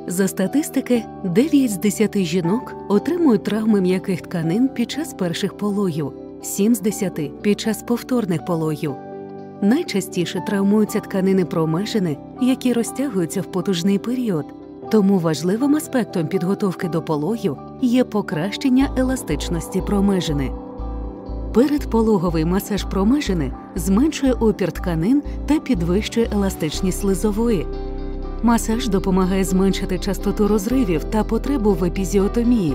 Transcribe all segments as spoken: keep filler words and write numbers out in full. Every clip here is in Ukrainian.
За статистики, дев'ять з десяти жінок отримують травми м'яких тканин під час перших пологів, сім з десяти – під час повторних пологів. Найчастіше травмуються тканини промежини, які розтягуються в потужний період. Тому важливим аспектом підготовки до пологів є покращення еластичності промежини. Передпологовий масаж промежини зменшує опір тканин та підвищує еластичність слизової. Масаж допомагає зменшити частоту розривів та потребу в епізіотомії.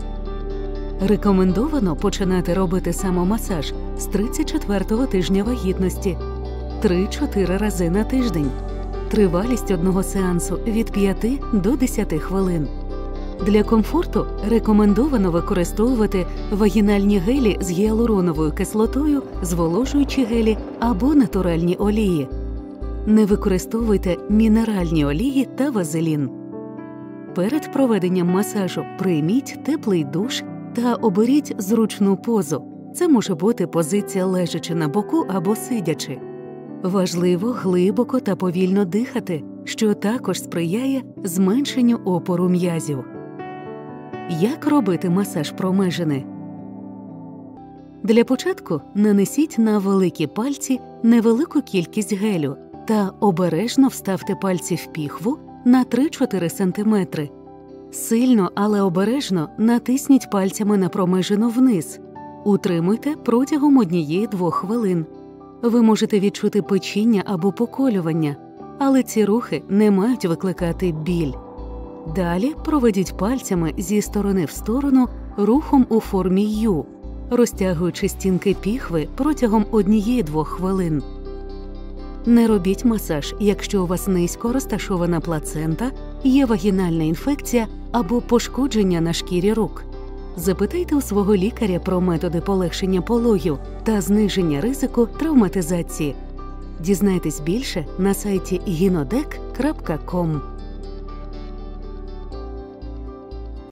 Рекомендовано починати робити самомасаж з тридцять четвертого тижня вагітності три-чотири рази на тиждень. Тривалість одного сеансу від п'яти до десяти хвилин. Для комфорту рекомендовано використовувати вагінальні гелі з гіалуроновою кислотою, зволожуючі гелі або натуральні олії. Не використовуйте мінеральні олії та вазелін. Перед проведенням масажу прийміть теплий душ та оберіть зручну позу. Це може бути позиція лежачи на боку або сидячи. Важливо глибоко та повільно дихати, що також сприяє зменшенню опору м'язів. Як робити масаж промежини? Для початку нанесіть на великі пальці невелику кількість гелю та обережно вставте пальці в піхву на три-чотири сантиметри. Сильно, але обережно натисніть пальцями на промежину вниз. Утримуйте протягом однієї-двох хвилин. Ви можете відчути печіння або поколювання, але ці рухи не мають викликати біль. Далі проведіть пальцями зі сторони в сторону рухом у формі «Ю», розтягуючи стінки піхви протягом однієї-двох хвилин. Не робіть масаж, якщо у вас низько розташована плацента, є вагінальна інфекція або пошкодження на шкірі рук. Запитайте у свого лікаря про методи полегшення пологів та зниження ризику травматизації. Дізнайтесь більше на сайті гінодек крапка ком.